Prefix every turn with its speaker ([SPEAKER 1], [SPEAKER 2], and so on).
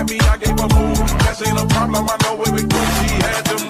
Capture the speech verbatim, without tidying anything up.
[SPEAKER 1] me, I gave her food. That ain't a problem, I know where we go. She had them